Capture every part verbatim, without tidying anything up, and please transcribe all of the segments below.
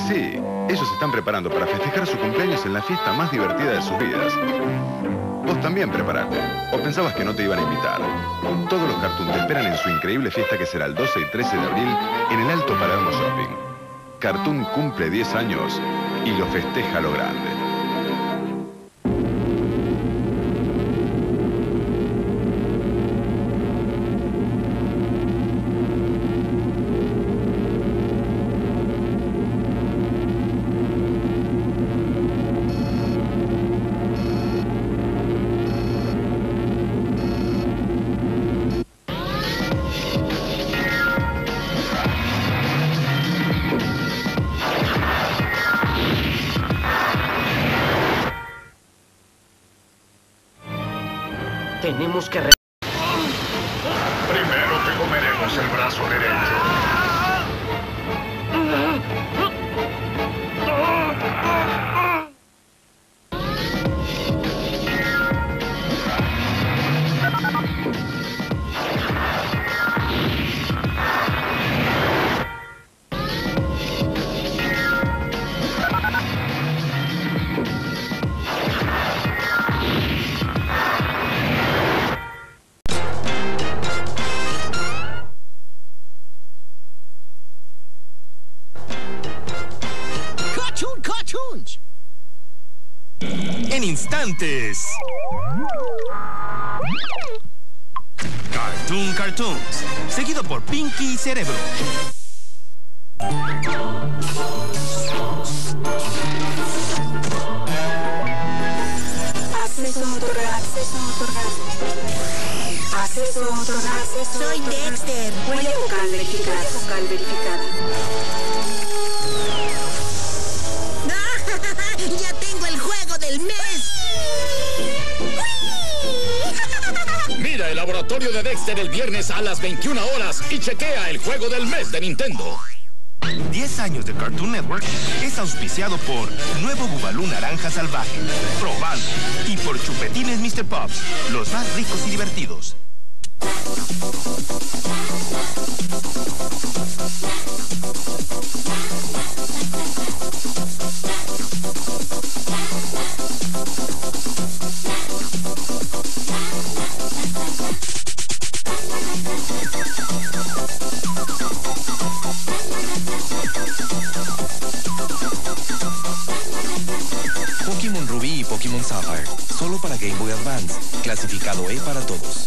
Sí, ellos se están preparando para festejar su cumpleaños en la fiesta más divertida de sus vidas. Vos también preparate. ¿O pensabas que no te iban a invitar? Todos los Cartoon te esperan en su increíble fiesta que será el doce y trece de abril en el Alto Palermo Shopping. Cartoon cumple diez años y lo festeja a lo grande. Tenemos que... Re Primero te comeremos el brazo derecho. En instantes. Cartoon Cartoons, seguido por Pinky y Cerebro. Acceso otorgado, acceso otorgado. Acceso otorgado, acceso Soy Dexter. Huella vocal verificada, vocal verificada. ¡Ya tengo el juego del mes! Mira el laboratorio de Dexter el viernes a las veintiuna horas y chequea el juego del mes de Nintendo. diez años de Cartoon Network es auspiciado por Nuevo Bubalú Naranja Salvaje, Probando, y por Chupetines mister Pops, los más ricos y divertidos. Pokémon Rubí y Pokémon Sapphire, solo para Game Boy Advance, clasificado E para todos.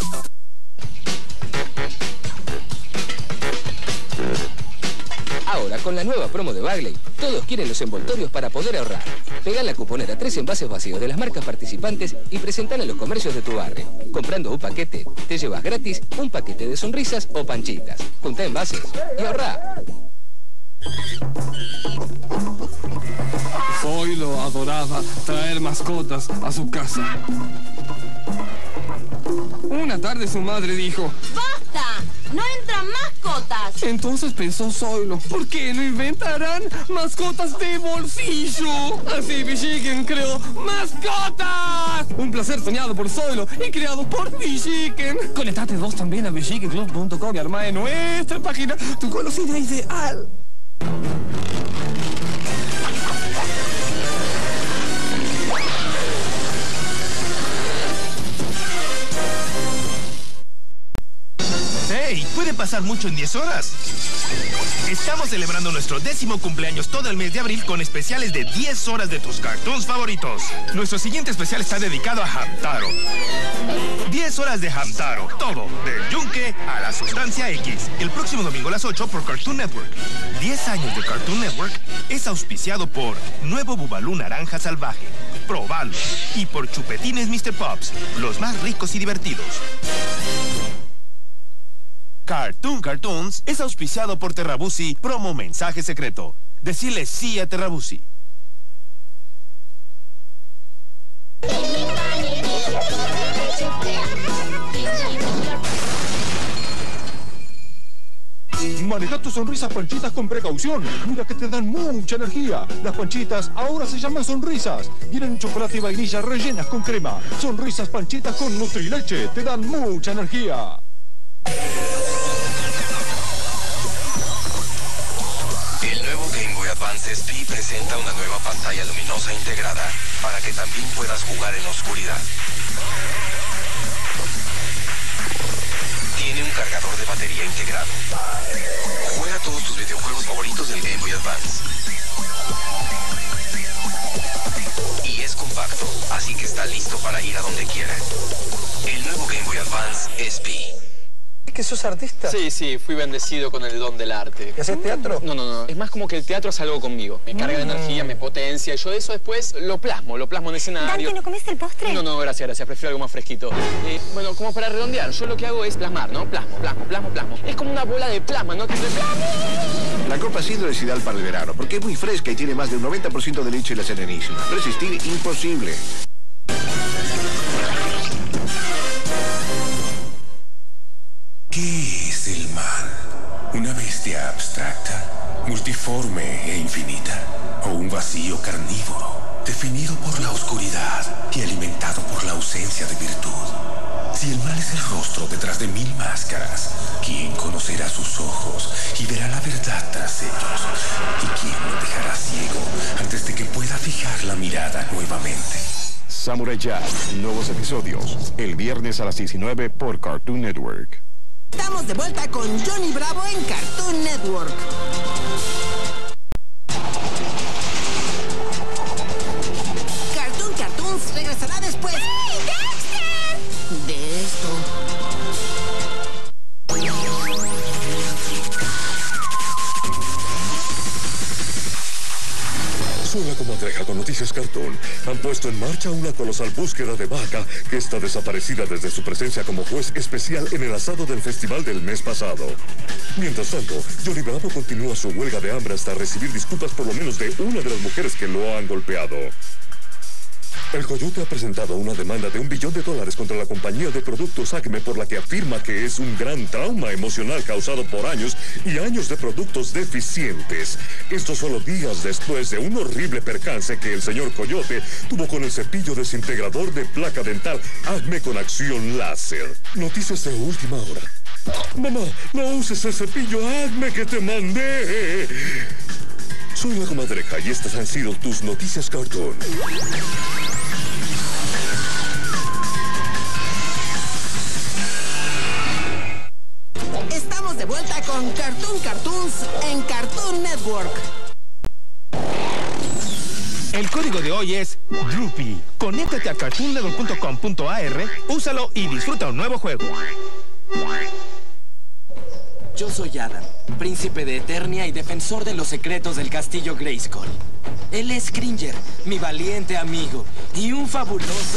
Ahora, con la nueva promo de Bagley, todos quieren los envoltorios para poder ahorrar. Pega la cuponera tres envases vacíos de las marcas participantes y presentala en los comercios de tu barrio. Comprando un paquete, te llevas gratis un paquete de sonrisas o panchitas. Junta envases y ahorrá. Zoilo adoraba traer mascotas a su casa. Una tarde su madre dijo: ¡Basta! ¡No entran mascotas! Entonces pensó Zoilo: ¿por qué no inventarán mascotas de bolsillo? Así Villiquen creó ¡Mascotas! Un placer soñado por Zoilo y creado por Villiquen. Conectate vos también a villiquen club punto com y armá en nuestra página tu golosina ideal. ¡Hey! ¿Puede pasar mucho en diez horas? Estamos celebrando nuestro décimo cumpleaños todo el mes de abril con especiales de diez horas de tus cartoons favoritos. Nuestro siguiente especial está dedicado a Hamtaro. diez horas de Hamtaro, todo, del yunque a la sustancia X. El próximo domingo a las ocho por Cartoon Network. diez años de Cartoon Network es auspiciado por Nuevo Bubalú Naranja Salvaje, Probalo, y por Chupetines mister Pops, los más ricos y divertidos. Cartoon Cartoons es auspiciado por Terrabusi, promo mensaje secreto. Decirle sí a Terrabusi. Maneja tus sonrisas Panchitas con precaución. Mira que te dan mucha energía. Las Panchitas ahora se llaman sonrisas. Vienen chocolate y vainilla rellenas con crema. Sonrisas Panchitas con Nutrileche. Te dan mucha energía. El nuevo Game Boy Advance Advance S P presenta una nueva pantalla luminosa integrada para que también puedas jugar en la oscuridad. Tiene un cargador de batería integrado. Juega todos tus videojuegos favoritos del Game Boy Advance. Y es compacto, así que está listo para ir a donde quiera. El nuevo Game Boy Advance S P. ¿Es que sos artista? Sí, sí, fui bendecido con el don del arte. ¿Y haces teatro? No, no, no. Es más como que el teatro es algo conmigo. Me carga de energía, me potencia. Yo eso después lo plasmo, lo plasmo en escenario. Dante, ¿no comiste el postre? No, no, gracias, gracias. Prefiero algo más fresquito. Eh, bueno, como para redondear, yo lo que hago es plasmar, ¿no? Plasmo, plasmo, plasmo, plasmo. Es como una bola de plasma, ¿no? Que se plasma. La Copa Sidro es ideal para el verano porque es muy fresca y tiene más de un noventa por ciento de leche y la serenísima. Resistir imposible. ¿Qué es el mal? ¿Una bestia abstracta, multiforme e infinita? ¿O un vacío carnívoro, definido por la oscuridad y alimentado por la ausencia de virtud? Si el mal es el rostro detrás de mil máscaras, ¿quién conocerá sus ojos y verá la verdad tras ellos? ¿Y quién lo dejará ciego antes de que pueda fijar la mirada nuevamente? Samurai Jack, nuevos episodios, el viernes a las diecinueve por Cartoon Network. Estamos de vuelta con Johnny Bravo en Cartoon Network. Cartoon Cartoons regresará después de esto. Soy la comadreja con Noticias Cartoon. Han puesto en marcha una colosal búsqueda de Vaca, que está desaparecida desde su presencia como juez especial en el asado del festival del mes pasado. Mientras tanto, Johnny Bravo continúa su huelga de hambre hasta recibir disculpas por lo menos de una de las mujeres que lo han golpeado. El Coyote ha presentado una demanda de un billón de dólares contra la compañía de productos Acme por la que afirma que es un gran trauma emocional causado por años y años de productos deficientes. Esto solo días después de un horrible percance que el señor Coyote tuvo con el cepillo desintegrador de placa dental Acme con acción láser. Noticias de última hora. Mamá, no uses el cepillo Acme que te mandé. Soy la comadreja y estas han sido tus Noticias Cartoon. Estamos de vuelta con Cartoon Cartoons en Cartoon Network. El código de hoy es Droopy. Conéctate a cartoon network punto com punto a r, úsalo y disfruta un nuevo juego. Yo soy Adam, príncipe de Eternia y defensor de los secretos del castillo Grayskull. Él es Cringer, mi valiente amigo, y un fabuloso...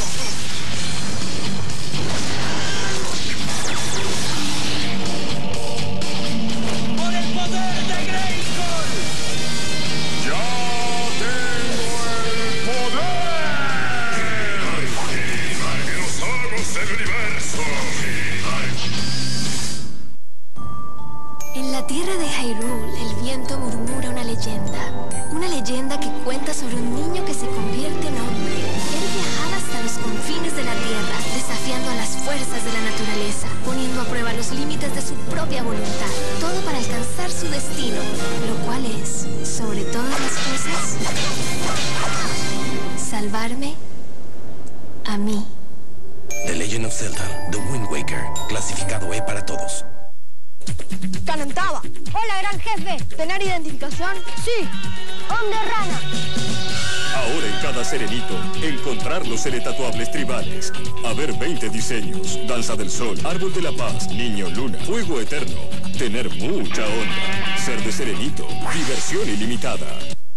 ¡Por el poder de Grayskull! ¡Ya tengo el poder! ¡Que nos hagamos del universo! En la tierra de Hyrule, el viento murmura una leyenda. Una leyenda que cuenta sobre un niño que se convierte en hombre. Quiere viajar hasta los confines de la tierra, desafiando a las fuerzas de la naturaleza, poniendo a prueba los límites de su propia voluntad. Todo para alcanzar su destino, lo cual es, sobre todas las cosas, salvarme a mí. The Legend of Zelda, The Wind Waker, clasificado E para todos. Calentaba. Hola, gran jefe. ¿Tener identificación? Sí. Hombre rana. Ahora en cada serenito, encontrar los L tatuables tribales. Haber veinte diseños. Danza del Sol, Árbol de la Paz, Niño Luna, Fuego Eterno. Tener mucha onda. Ser de serenito. Diversión ilimitada.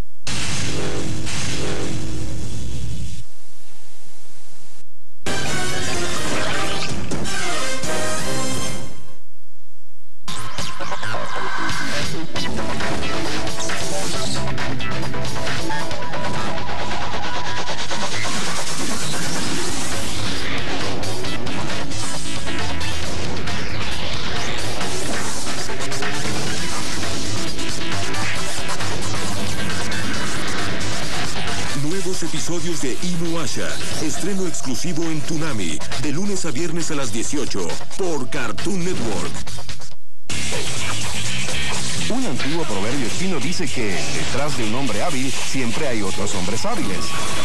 Episodios de Inuyasha, estreno exclusivo en Toonami, de lunes a viernes a las dieciocho, por Cartoon Network. Un antiguo proverbio chino dice que detrás de un hombre hábil siempre hay otros hombres hábiles.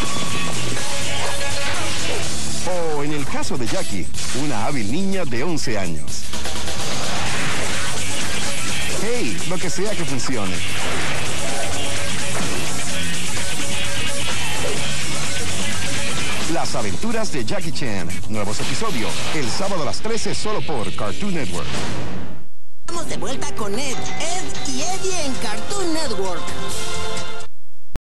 O en el caso de Jackie, una hábil niña de once años. Hey, lo que sea que funcione. Las aventuras de Jackie Chan. Nuevos episodios, el sábado a las trece solo por Cartoon Network. Estamos de vuelta con Ed, Ed y Eddie en Cartoon Network.